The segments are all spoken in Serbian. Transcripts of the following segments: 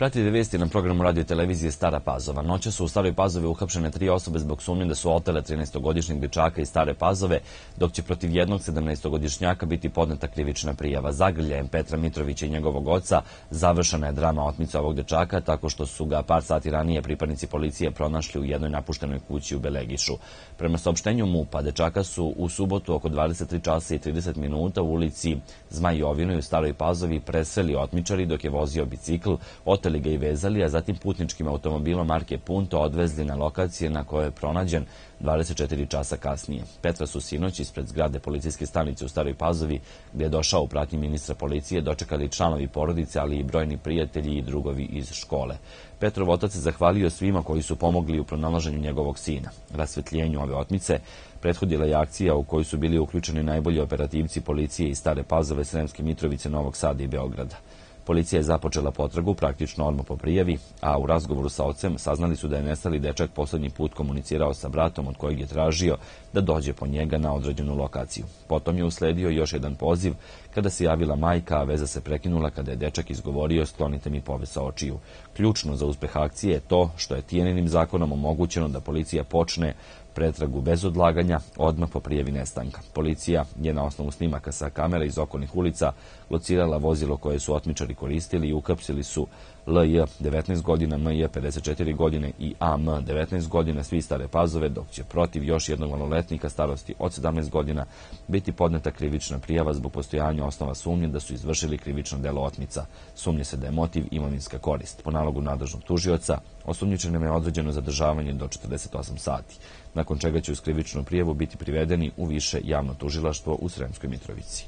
Pratite vesti na programu radio televizije Stara Pazova. Noćas su u Staroj Pazovi uhapšene 3 osobe zbog sumnje da su otele 13-godišnjeg dečaka iz Stare Pazove, dok će protiv jednog 17-godišnjaka biti podneta krivična prijava. Zagrljajem Petra Mitrovića i njegovog oca završena je drama otmice ovog dečaka tako što su ga par sati ranije pripadnici policije pronašli u jednoj napuštenoj kući u Belegišu. Prema saopštenju MUP-a, dečaka su u subotu oko 23 časa i 30 minuta u ulici Zmaj Jovinoj u Staroj Pazovi presreli otmičari dok je vozio bicikl, oteli ga i vezali, a zatim putničkim automobilom marke Punto odvezli na lokacije na kojoj je pronađen 24 časa kasnije. Petra su sinoć ispred zgrade policijske stanice u Staroj Pazovi, gdje je došao u pratnji ministra policije, dočekali članovi porodice, ali i brojni prijatelji i drugovi iz škole. Petrov otac se zahvalio svima koji su pomogli u pronalaženju njegovog sina. Rasvetljenju ove otmice prethodila je akcija u kojoj su bili uključeni najbolji operativci policije iz Stare Pazove, Sremske Mitrovice, Novog Sada i Beograda. Policija je započela potragu praktično odmah po prijavi, a u razgovoru sa ocem saznali su da je nestali dečak poslednji put komunicirao sa bratom od kojeg je tražio da dođe po njega na određenu lokaciju. Potom je usledio još jedan poziv kada se javila majka, a veza se prekinula kada je dečak izgovorio "sklonite mi poves sa očiju". Ključno za uspeh akcije je to što je Tijaninim zakonom omogućeno da policija počne pretragu bez odlaganja odmah po prijavi nestanka. Policija je na osnovu snimaka sa kamera iz okolnih ulica locirala vozilo koje su otmičari koristili i uhapsili su LJ 19 godina, MJ 54 godine i AM 19 godina, svi Stare Pazove, dok će protiv još jednog maloletnika starosti od 17 godina biti podneta krivična prijava zbog postojanja osnova sumnje da su izvršili krivično delo otmica. Sumnje se da je motiv imovinska korist. Po nalogu nadležnog tužioca, osumnjičenima je određeno zadržavanje do 48 sati, nakon čega će uz krivičnu prijavu biti privedeni u više javno tužilaštvo u Sremskoj Mitrovici.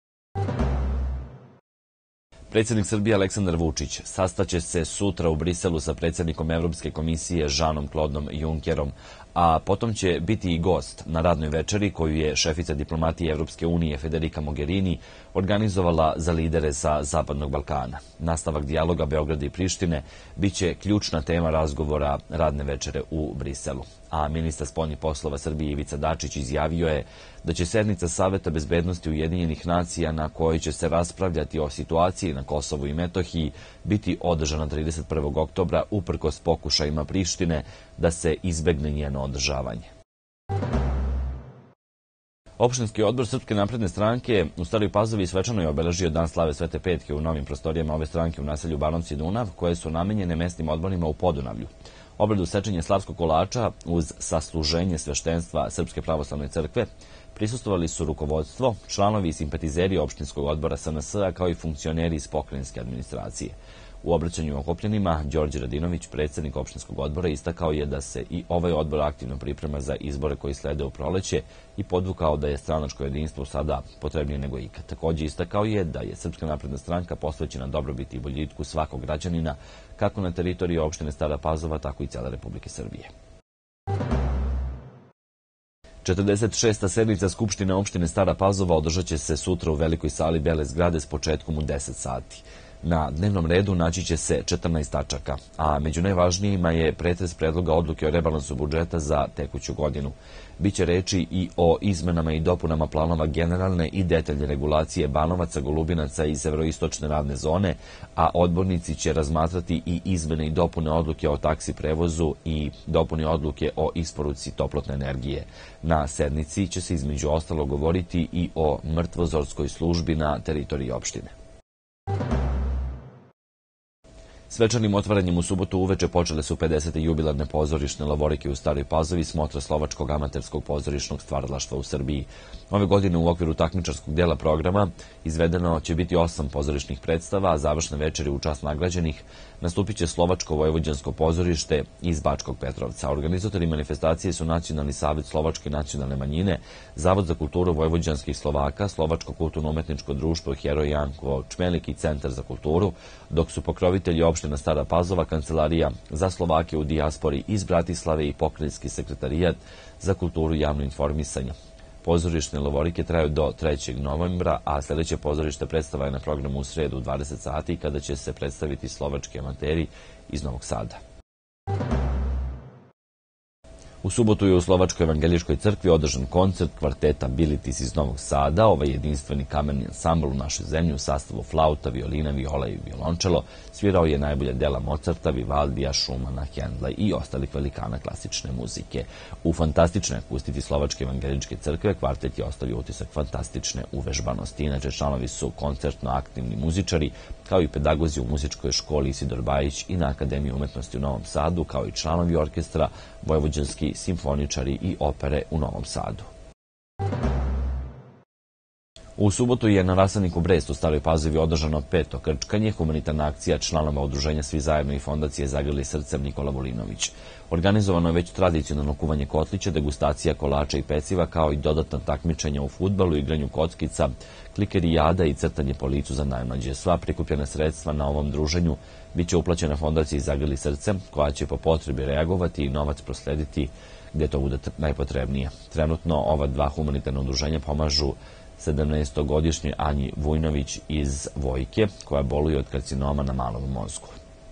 Predsjednik Srbije Aleksandar Vučić sastaće se sutra u Briselu sa predsjednikom Evropske komisije Žanom Klodom Junkerom, a potom će biti i gost na radnoj večeri koju je šefica diplomatije Evropske unije Federica Mogherini organizovala za lidere sa Zapadnog Balkana. Nastavak dijaloga Beograda i Prištine biće ključna tema razgovora radne večere u Briselu. A ministar spoljnih poslova Srbije Ivica Dačić izjavio je da će sednica Saveta bezbednosti Ujedinjenih nacija na kojoj će se raspravljati o situaciji na Kosovu i Metohiji biti održana 31. oktobra uprkos pokušajima Prištine da se izbegne njeno održavanje. Opštinski odbor Srpske napredne stranke u Staroj Pazovi svečano je obeležio Dan slave Svete Petke u novim prostorijama ove stranke u naselju Banovci Dunav, koje su namenjene mesnim odborima u Podunavlju. Obradu sečenja slavskog kolača uz sasluženje sveštenstva Srpske pravoslavne crkve prisustvovali su rukovodstvo, članovi i simpatizeri opštinskog odbora SNS-a kao i funkcioneri iz pokrajinske administracije. U obraćanju okupljenima, Đorđe Radinović, predsjednik opštinskog odbora, istakao je da se i ovaj odbor aktivno priprema za izbore koji slede u proleće i podvukao da je stranačko jedinstvo sada potrebnije nego ikad. Također istakao je da je Srpska napredna stranka posvećena dobrobiti i boljitku svakog građanina, kako na teritoriji opštine Stara Pazova, tako i cele Republike Srbije. 46. sednica Skupštine opštine Stara Pazova održat će se sutra u velikoj sali Bele zgrade s početkom u 10 sati. Na dnevnom redu naći će se 14 tačaka, a među najvažnijima je pretres predloga odluke o rebalansu budžeta za tekuću godinu. Biće reči i o izmenama i dopunama planova generalne i detaljne regulacije Banovaca, Golubinaca i severoistočne radne zone, a odbornici će razmatrati i izmene i dopune odluke o taksi prevozu i dopune odluke o isporuci toplotne energije. Na sednici će se između ostalog govoriti i o mrtvozorskoj službi na teritoriji opštine. Svečanim otvaranjem u subotu uveče počele su 50. jubilarne pozorišne lovorike u Staroj Pazovi, smotra slovačkog amaterskog pozorišnog stvaralaštva u Srbiji. Ove godine u okviru takmičarskog dela programa izvedeno će biti 8 pozorišnih predstava, a završne večeri u čast nagrađenih nastupit će Slovačko-vojvođansko pozorište iz Bačkog Petrovca. Organizatori manifestacije su Nacionalni savet slovačke nacionalne manjine, Zavod za kulturu vojvođanskih Slovaka, Slovačko kulturno-umetničko društvo Heroj Janko Čmelik i Centar za kulturu, dok su pokrovitelji opština Stara Pazova, Kancelarija za Slovake u dijaspori iz Bratislave i Pokrajinski sekretarijat za kulturu i javno informisanje. Pozorišne lovorike traju do 3. novembra, a sljedeće pozorište predstava je na programu u sredu u 20 sati, kada će se predstaviti slovački amateri iz Novog Sada. U subotu je u Slovačkoj evangeličkoj crkvi održan koncert kvarteta Bilitis iz Novog Sada. Ovaj jedinstveni kamerni ansambl u našoj zemlji u sastavu flauta, violina, viola i violončelo svirao je najbolje dela Mozarta, Vivaldija, Schumana, Hendla i ostalih velikana klasične muzike. U fantastičnoj akustici Slovačke evangeličke crkve kvartet je ostavio utisak fantastične uvežbanosti. Inače, članovi su koncertno aktivni muzičari, kao i pedagozi u muzičkoj školi Isidor Bajić i na Akademiji umetnosti u Novom Sadu, kao i članovi orkestra, vojvođanski simfoničari i opere u Novom Sadu. U subotu je na rasadniku Brest u Staroj Pazovi održano 5. krčkanje, humanitarna akcija članova udruženja Svi zajedno i fondacije Zagrli srcem Nikola Volinović. Organizovano je već tradicionalno kuvanje kotlića, degustacija kolača i peciva, kao i dodatna takmičenja u fudbalu, igranju kockica, klikerijada i crtanje po licu za najmlađe. Sva prikupljena sredstva na ovom druženju biće uplaćena fondaciji Zagrli srcem, koja će po potrebi reagovati i novac proslediti gdje to bude najpotrebnije. Trenutno ova dva humanitarna udruženja pomažu 17-godišnjoj Anji Vujnović iz Vojke, koja boluje od karcinoma na malom mozgu.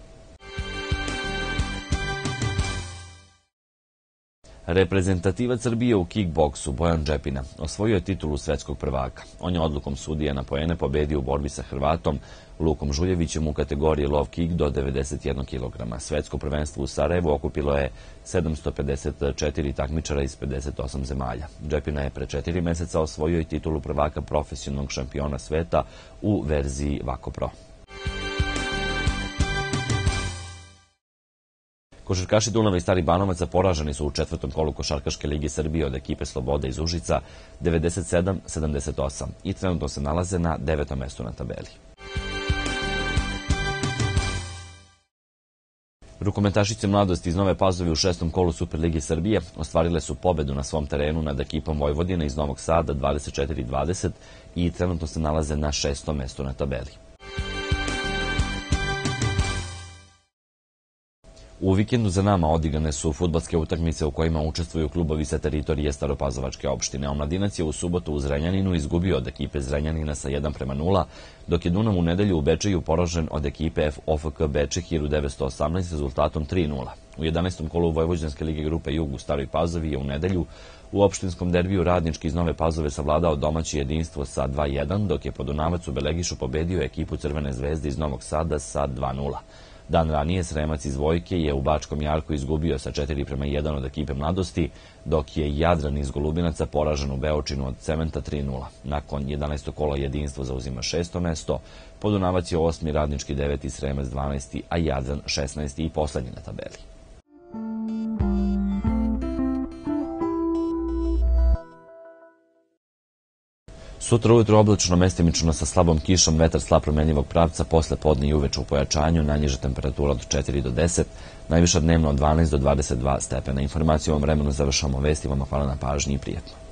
Reprezentativac Srbije u kickboksu Bojan Džepina osvojio je titulu svetskog prvaka. On je odlukom sudija na poene pobedio u borbi sa Hrvatom Lukom Žuljevićem u kategoriji low kick do 91 kg. Svetsko prvenstvo u Sarajevu okupilo je 754 takmičara iz 58 zemalja. Džepina je pre 4 meseca osvojio i titulu prvaka profesionalnog šampiona sveta u verziji Vako Pro. Košarkaši Dunava i Stari Banovaca poraženi su u 4. kolu Košarkaške lige Srbije od ekipe Sloboda iz Užica 97-78 i trenutno se nalaze na 9. mestu na tabeli. Rukometašice mladosti iz Nove Pazove u 6. kolu Superlige Srbije ostvarile su pobedu na svom terenu nad ekipom Vojvodine iz Novog Sada 24-20 i trenutno se nalaze na 6. mestu na tabeli. U vikendu za nama odigrane su fudbalske utakmice u kojima učestvuju klubovi sa teritorije Staropazovačke opštine. Omladinac je u subotu u Zrenjaninu izgubio od ekipe Zrenjanina sa 1:0, dok je Dunav u nedelju u Bečeju poražen od ekipe OFK Beče 1918 rezultatom 3:0. U 11. kolu Vojvođanske lige grupe Jug u Staroj Pazovi je u nedelju u opštinskom derbiju Radnički iz Nove Pazove savladao domaće jedinstvo sa 2:1, dok je Podunavac u Belegišu pobedio ekipu Crvene zvezde iz Novog Sada sa 2:0. Dan ranije Sremac iz Vojke je u Bačkom Jarku izgubio sa 4:1 od ekipe mladosti, dok je Jadran iz Golubinaca poražen u Beočinu od Cementa 3:0. Nakon 11. kola jedinstvo zauzima 6. mesto, Podunavac je 8., Radnički 9., Sremac 12., a Jadran 16. i poslednji na tabeli. Sutra ujutro oblačno, mestimično sa slabom kišom, vetar slab promenljivog pravca, posle podne i uveče u pojačanju, najniža temperatura od 4 do 10, najviša dnevno od 12 do 22 stepena. Informacijom o vremenu završavamo vesti, vama hvala na pažnji i prijetno.